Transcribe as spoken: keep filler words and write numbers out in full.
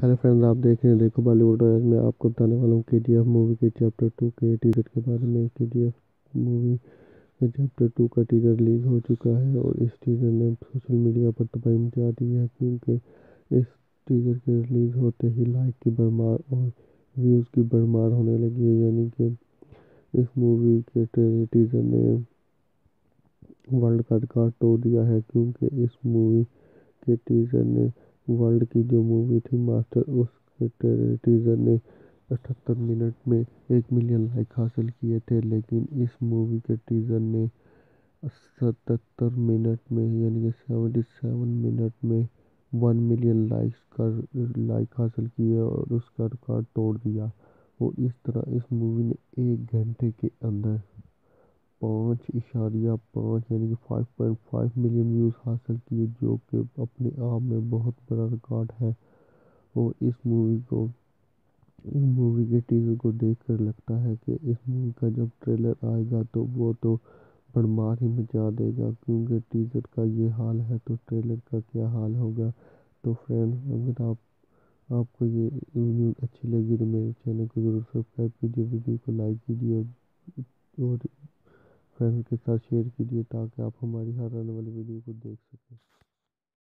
Hello friends, आप देख रहे हैं देखो बॉलीवुड। और मैं आपको बताने वाला हूँ के जी एफ मूवी के चैप्टर टू के टीजर के बारे में। के जी एफ मूवी के चैप्टर टू का टीजर रिलीज हो चुका है और इस टीजर ने सोशल मीडिया पर तबाही मचा दी है, क्योंकि इस टीजर के रिलीज होते ही लाइक की भरमार और व्यूज़ की भरमार होने लगी है। यानी कि इस मूवी के टीजर ने वर्ल्ड का रिकॉर्ड तोड़ दिया है, क्योंकि इस मूवी के टीजर ने वर्ल्ड की जो मूवी थी मास्टर, उसके टीजर ने अठहत्तर मिनट में एक मिलियन लाइक हासिल किए थे। लेकिन इस मूवी के टीजर ने सतहत्तर मिनट में यानी कि सेवेंटी सेवन मिनट में वन मिलियन लाइक्स का लाइक हासिल किए और उसका रिकॉर्ड तोड़ दिया। और इस तरह इस मूवी ने एक घंटे के अंदर पाँच इशारिया पाँच यानी कि five point five million views हासिल किए, जो कि अपने आप में बहुत बड़ा रिकॉर्ड है। और इस मूवी को इस मूवी के टीजर को देखकर लगता है कि इस मूवी का जब ट्रेलर आएगा तो वो तो भरमार ही मचा देगा, क्योंकि टीजर का ये हाल है तो ट्रेलर का क्या हाल होगा। तो फ्रेंड्स, अगर आप आपको ये वीडियो अच्छी लगी तो मेरे चैनल को ज़रूर सब्सक्राइब कीजिए, वीडियो को लाइक कीजिए और फ्रेंड्स के साथ शेयर कीजिए, ताकि आप हमारी हर आने वाली वीडियो को देख सकें।